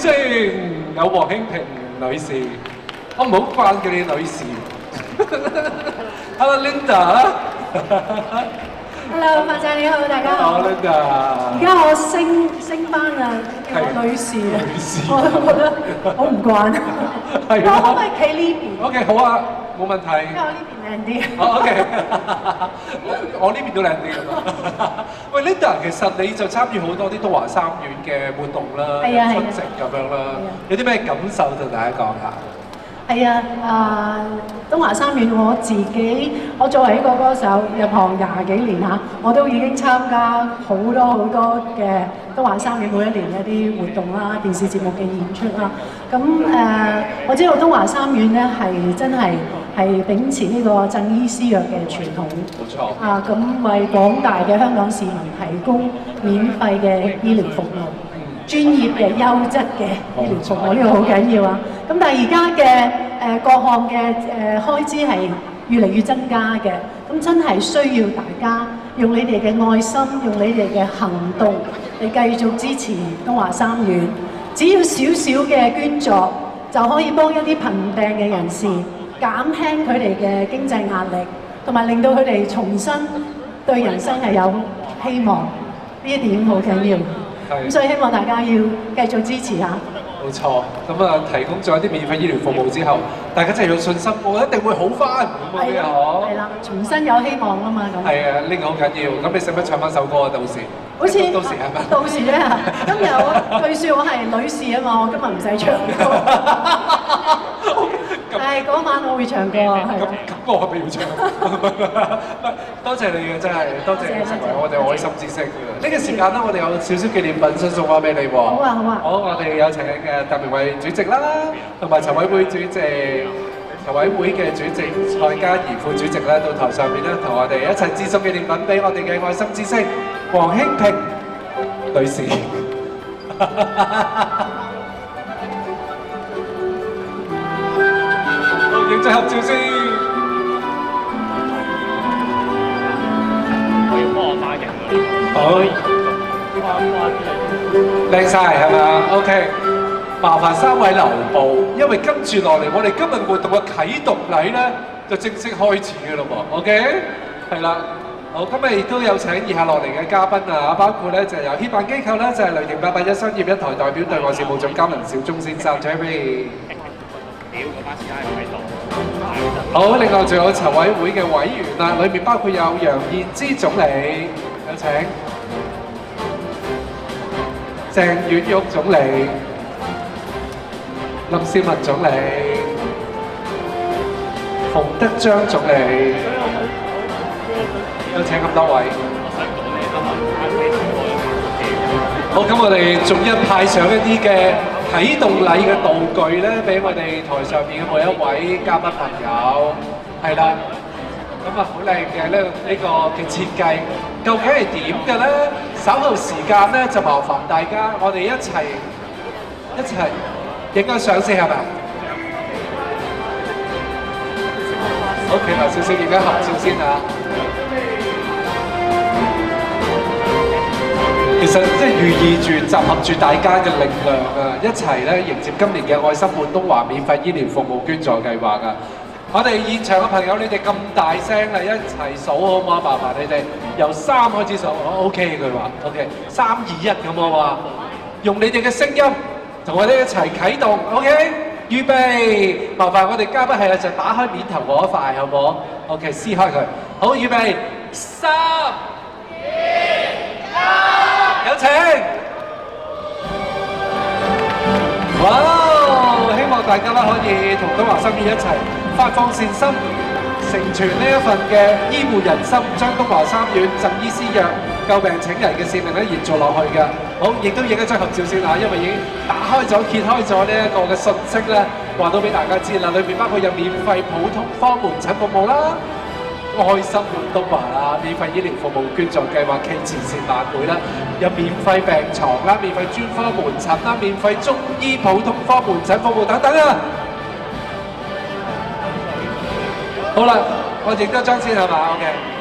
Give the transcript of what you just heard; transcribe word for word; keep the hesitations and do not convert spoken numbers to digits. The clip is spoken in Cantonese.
聲有黃興平女士，我唔好慣叫你女士。Hello Linda。 Hello， 范仔你好，大家好。 Hello Linda。 而家我升升班啊，叫我女士啊，我都覺得好唔慣。係我可唔可以企呢邊 ？OK， 好啊，冇問題。 因為我呢邊靚啲。 哦 OK， 我呢邊都靚啲㗎嘛。喂 Linda， 其實你就參與好多啲東華三院嘅活動啦， 係啊係啊出席咁樣啦，有啲咩感受同大家講下？ 係啊，啊東華三院我自己，我作為一個歌手入行廿幾年嚇，我都已經參加好多好多嘅東華三院每一年一啲活動啦、電視節目嘅演出啦。咁誒、呃，我知道東華三院咧係真係係秉持呢個贈醫施藥嘅傳統。 冇錯。啊， 咁為廣大嘅香港市民提供免費嘅醫療服務。專業嘅優質嘅醫療服務呢個好緊要啊！咁但係而家嘅誒各項嘅誒開支係越嚟越增加嘅，咁真係需要大家用你哋嘅愛心，用你哋嘅行動嚟繼續支持東華三院。只要少少嘅捐助，就可以幫一啲貧病嘅人士減輕佢哋嘅經濟壓力，同埋令到佢哋重新對人生係有希望。呢一點好緊要。咁所以希望大家要繼續支持下。 冇錯，咁啊提供咗一啲免費醫療服務之後，大家真係有信心，我一定會好翻咁樣嗬。 係啦，重新有希望啊嘛咁。 係啊，呢個好緊要。咁你使唔使唱翻首歌啊？到時。 好似到時係咪？ 到時咧，今日我據説我係女士啊嘛，我今日唔使唱歌。係嗰晚我會唱歌啊。 咁咁我係咪要唱？多謝你嘅真係，多謝你成為我哋愛心之星。呢個時間咧，我哋有少少紀念品想送翻俾你喎。 好啊好啊。 好，我哋有請嘅鄧明慧主席啦，同埋籌委會主席、籌委會嘅主席蔡嘉怡副主席咧，到台上面咧，同我哋一齊致送紀念品俾我哋嘅愛心之星黃興平女士。好，影張合照先。我要幫我花型啊！好，靚晒係咪啊 ？OK， 麻煩三位留步，因為跟住落嚟，我哋今日活動嘅啟動禮咧就正式開始嘅咯喎。OK， 係啦。好，今日亦都有請以下落嚟嘅嘉賓啊，包括咧就由協辦機構咧就係雷霆八八一商業一台代表對外事務總監林小忠先生 ，Jerry。好，另外仲有籌委會嘅委員啦，裏面包括有楊燕姿總理，有請鄭婉玉總理、林少文總理、馮德章總理。有請咁多位。好，咁我哋逐一派上一啲嘅啟動禮嘅道具咧，俾我哋台上面嘅每一位嘉賓朋友。係啦，咁啊好靚嘅呢呢個嘅設計，究竟係點嘅咧？稍後時間咧就麻煩大家，我哋一齊一齊影個相先係咪？好，企埋少少，影緊合照先啊！其實即係寓意住集合住大家嘅力量啊，一齊咧迎接今年嘅愛心滿東華免費醫療服務捐助計劃啊！我哋現場嘅朋友，你哋咁大聲啦，一齊數好唔好啊？麻煩你哋由三開始數，我 OK 佢話 OK， 三二一咁好嘛？用你哋嘅聲音同我哋一齊啟動 ，OK？ 預備，麻煩我哋嘉賓係啦，就打開面頭嗰一塊，好唔好 ？OK， 撕開佢，好，預備，三二一。有請！哇！希望大家咧可以同東華三院一齊發放善心，成全呢一份嘅醫護人心，將東華三院贈醫施藥、救病請人嘅使命咧延續落去嘅。好，亦都影一張合照先啊，因為已經打開咗、揭開咗呢一個嘅信息咧，話到俾大家知啦。裏面包括有免費普通科門診服務啦。愛心滿東華啦，免費醫療服務捐助計劃暨慈善晚會啦，有免費病床啦、免費專科門診啦、免費中醫普通科門診服務等等啊！好啦，我影多張先係嘛 ？OK。